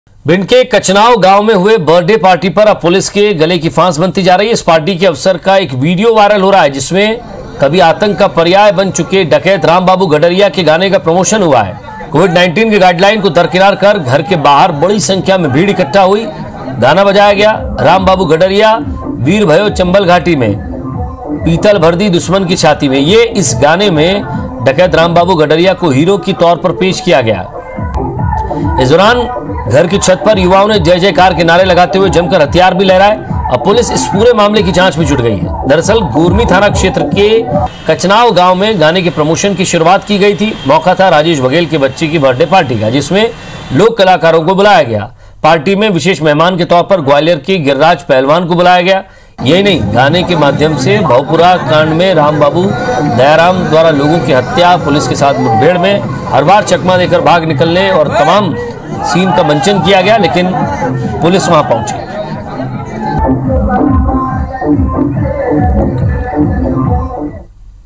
भिंड के कचनाव गांव में हुए बर्थडे पार्टी पर अब पुलिस के गले की फांस बनती जा रही है। इस पार्टी के अवसर का एक वीडियो वायरल हो रहा है जिसमें कभी आतंक का पर्याय बन चुके डकैत रामबाबू गडरिया के गाने का प्रमोशन हुआ है। कोविड-19 की गाइडलाइन को दरकिनार कर घर के बाहर बड़ी संख्या में भीड़ इकट्ठा हुई। गाना बजाया गया। रामबाबू गडरिया वीर भयो चंबल घाटी में, पीतल भर दी दुश्मन की छाती में। ये इस गाने में डकैत रामबाबू गडरिया को हीरो की तौर पर पेश किया गया। इस दौरान घर की छत पर युवाओं ने जय जयकार के नारे लगाते हुए जमकर हथियार भी लहराए। अब पुलिस इस पूरे मामले की जांच में जुट गई है। दरअसल गुरमी थाना क्षेत्र के कचनाव गांव में गाने के प्रमोशन की शुरुआत की गई थी। मौका था राजेश बघेल के बच्चे की बर्थडे पार्टी का, जिसमें लोक कलाकारों को बुलाया गया। पार्टी में विशेष मेहमान के तौर पर ग्वालियर के गिरिराज पहलवान को बुलाया गया। यही नहीं, गाने के माध्यम से भवपुरा कांड में रामबाबू दयाराम द्वारा लोगों की हत्या, पुलिस के साथ मुठभेड़ में हर बार चकमा देकर भाग निकलने और तमाम सीन का मंचन किया गया, लेकिन पुलिस वहां पहुंची।